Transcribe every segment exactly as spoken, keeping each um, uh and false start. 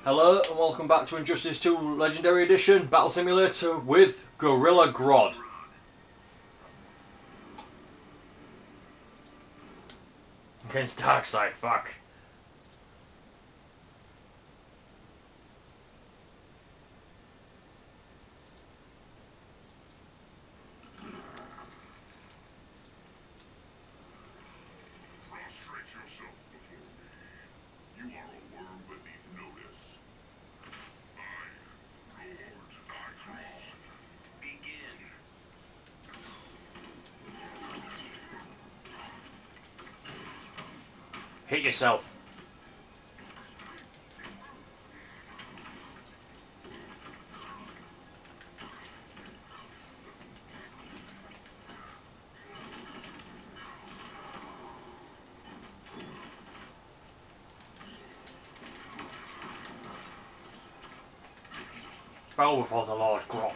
Hello and welcome back to Injustice two Legendary Edition Battle Simulator with Gorilla Grodd. Against Darkseid, fuck. Prostrate yourself before me. You are a worm beneath notice. I, Lord Darkseid, begin. Hit yourself. Bow before the Lord Grodd.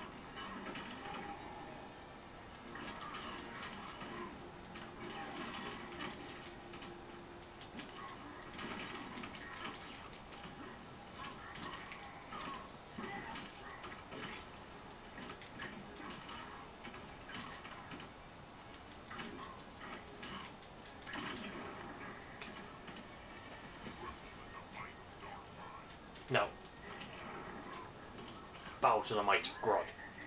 No. Bow to the might of Grodd.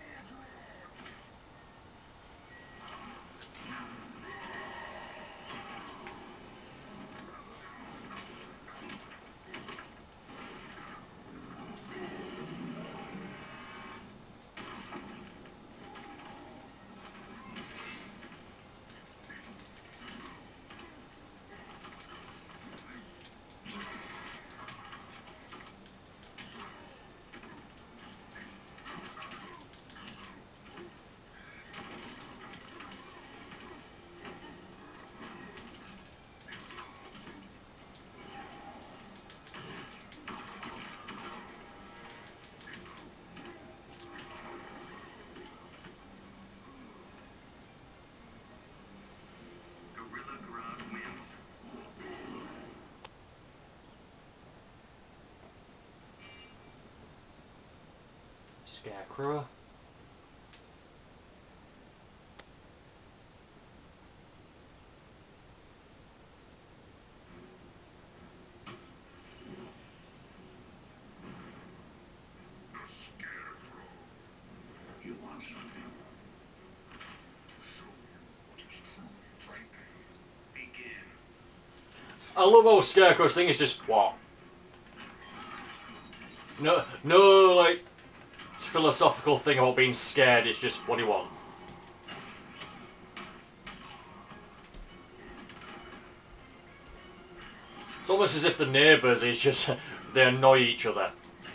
Gorilla Grodd wins. Scarecrow. The Scarecrow. You want something? To show you what is truly frightening. Begin. I love how Scarecrow's thing is just what? No, no, like philosophical thing about being scared. It's just what do you want? It's almost as if the neighbours is just they annoy each other.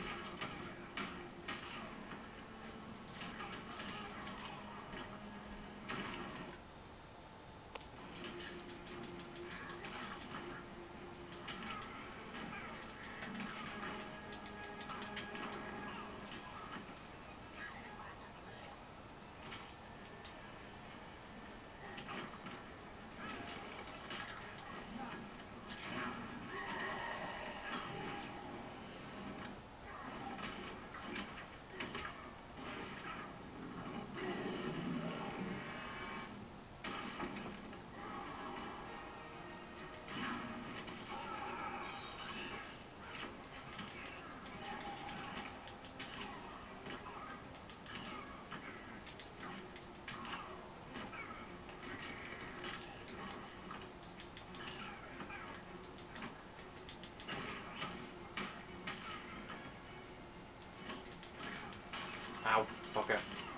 Ow, fucker.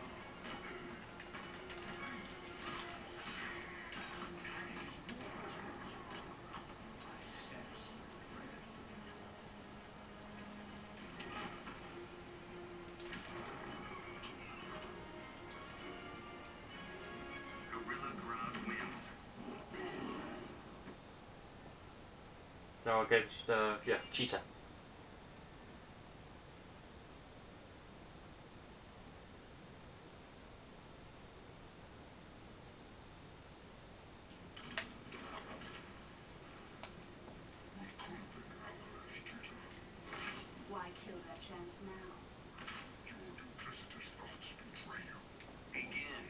Gorilla Grodd wins. No, against, uh, yeah, Cheetah. We could have been allies, Cheetah. chance now. Your duplicitous thoughts betray you. Begin.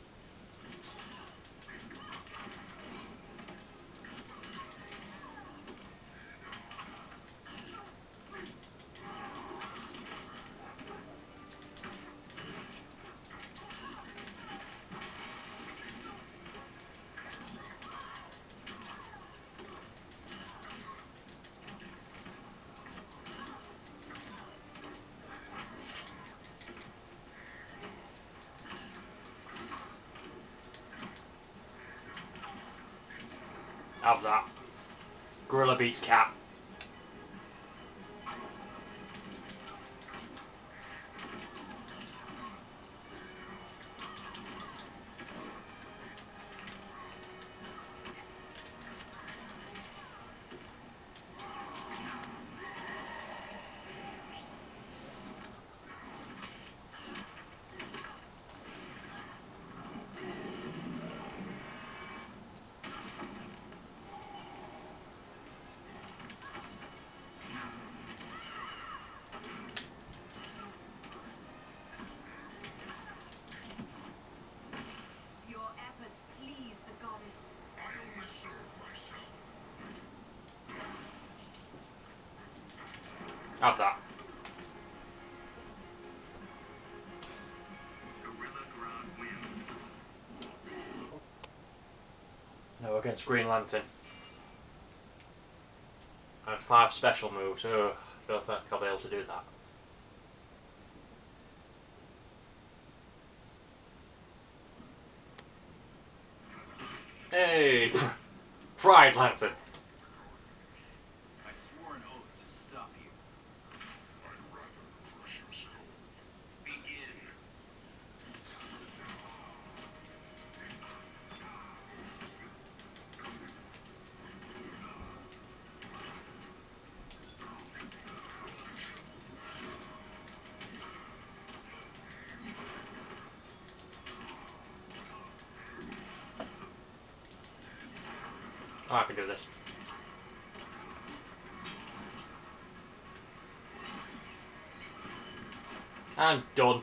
Have that. Gorilla beats cat. Your efforts please the goddess. I only serve myself. Have that. Gorilla Grodd win. No, against Green Lantern. And five special moves. Oh, I don't think I'll be able to do that. Hey! Pride Lantern! I swore an oath to stop you. I'd rather crush your skull. Begin. Oh, I can do this. And done.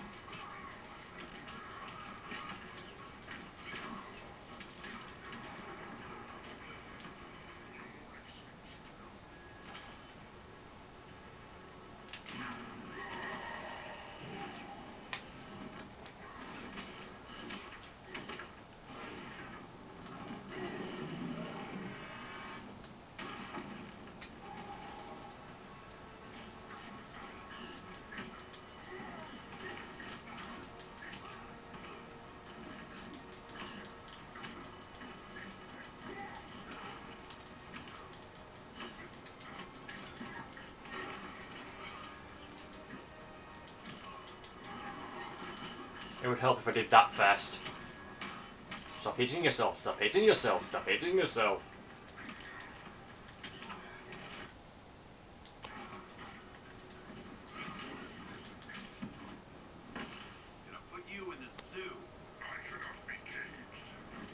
It would help if I did that first. Stop hitting yourself, stop hitting yourself, stop hitting yourself. Gonna put you in the zoo. I cannot be caged.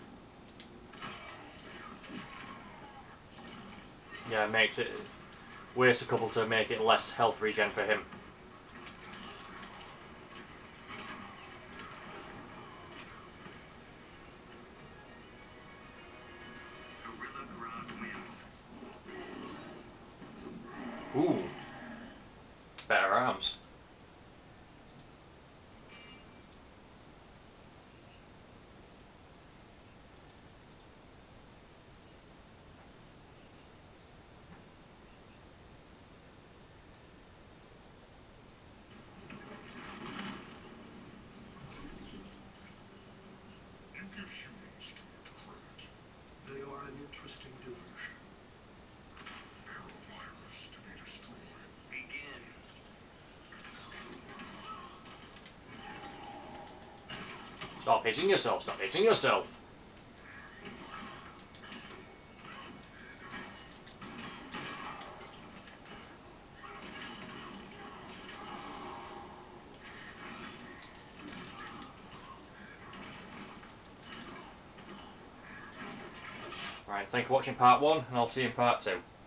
Yeah, it makes it... Waste a couple to make it less health regen for him. Gorilla Grodd win. Ooh. Better arms. You give humans too much credit. They are an interesting diversion. They're a virus to be destroyed. Begin. Stop hitting yourself, stop hitting yourself. Right, thank you for watching part one, and I'll see you in part two.